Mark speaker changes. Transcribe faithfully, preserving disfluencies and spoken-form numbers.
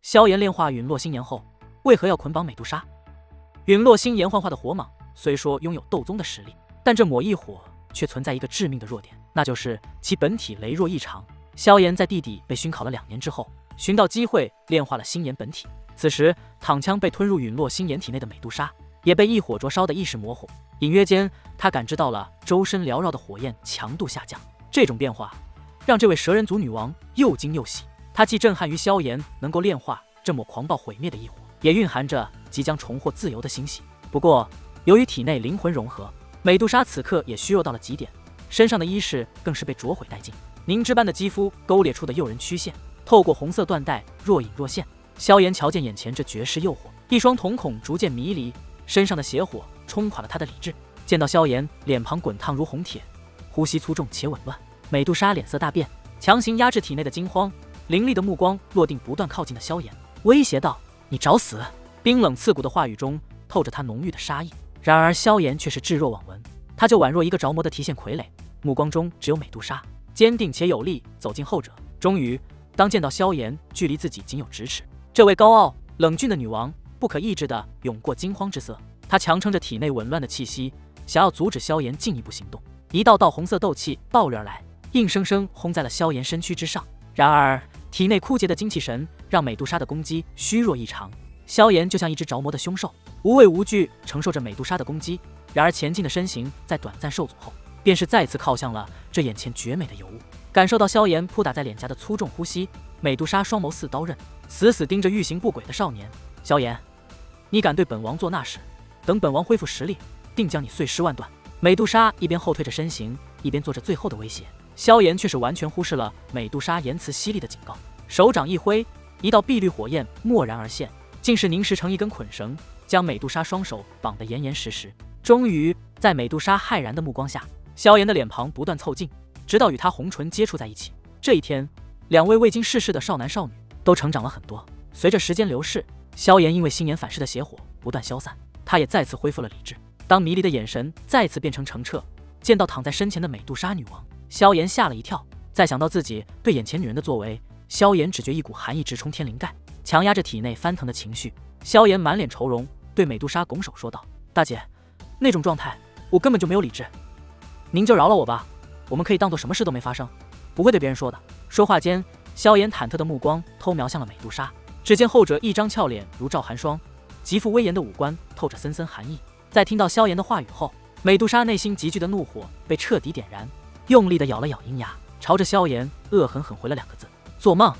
Speaker 1: 萧炎炼化陨落星炎后，为何要捆绑美杜莎？陨落星炎幻化的火蟒虽说拥有斗宗的实力，但这抹异火却存在一个致命的弱点，那就是其本体羸弱异常。萧炎在地底被熏烤了两年之后，寻到机会炼化了星炎本体。此时，躺枪被吞入陨落星炎体内的美杜莎，也被异火灼烧得意识模糊。隐约间，他感知到了周身缭绕的火焰强度下降。这种变化让这位蛇人族女王又惊又喜。她既震撼于萧炎能够炼化这抹狂暴毁灭的异火，也蕴含着即将重获自由的欣喜。不过，由于体内灵魂融合，美杜莎此刻也虚弱到了极点，身上的衣饰更是被灼毁殆尽，凝脂般的肌肤勾裂出的诱人曲线，透过红色缎带若隐若现。萧炎瞧见眼前这绝世诱惑，一双瞳孔逐渐迷离，身上的邪火冲垮了他的理智。见到萧炎脸庞滚烫如红铁，呼吸粗重且紊乱，美杜莎脸色大变，强行压制体内的惊慌，凌厉的目光落定不断靠近的萧炎，威胁道：“你找死！”冰冷刺骨的话语中透着他浓郁的杀意。然而萧炎却是置若罔闻，他就宛若一个着魔的提线傀儡，目光中只有美杜莎，坚定且有力走进后者。终于，当见到萧炎距离自己仅有咫尺，这位高傲冷峻的女王不可抑制地涌过惊慌之色。她强撑着体内紊乱的气息，想要阻止萧炎进一步行动。一道道红色斗气暴掠而来，硬生生轰在了萧炎身躯之上。然而体内枯竭的精气神让美杜莎的攻击虚弱异常，萧炎就像一只着魔的凶兽，无畏无惧承受着美杜莎的攻击。然而前进的身形在短暂受阻后，便是再次靠向了这眼前绝美的尤物。感受到萧炎扑打在脸颊的粗重呼吸，美杜莎双眸似刀刃，死死盯着欲行不轨的少年。萧炎，你敢对本王做那事，等本王恢复实力，定将你碎尸万段。美杜莎一边后退着身形，一边做着最后的威胁。萧炎却是完全忽视了美杜莎言辞犀利的警告，手掌一挥，一道碧绿火焰蓦然而现，竟是凝实成一根捆绳，将美杜莎双手绑得严严实实。终于，在美杜莎骇然的目光下，萧炎的脸庞不断凑近，直到与他红唇接触在一起。这一天，两位未经世事的少男少女都成长了很多。随着时间流逝，萧炎因为星炎反噬的邪火不断消散，他也再次恢复了理智。当迷离的眼神再次变成澄澈，见到躺在身前的美杜莎女王，萧炎吓了一跳。再想到自己对眼前女人的作为，萧炎只觉一股寒意直冲天灵盖，强压着体内翻腾的情绪。萧炎满脸愁容，对美杜莎拱手说道：“大姐，那种状态我根本就没有理智，您就饶了我吧，我们可以当做什么事都没发生，不会对别人说的。”说话间，萧炎忐忑的目光偷瞄向了美杜莎，只见后者一张俏脸如照寒霜，极富威严的五官透着森森寒意。在听到萧炎的话语后，美杜莎内心急剧的怒火被彻底点燃，用力的咬了咬银牙，朝着萧炎恶狠狠回了两个字：“做梦。”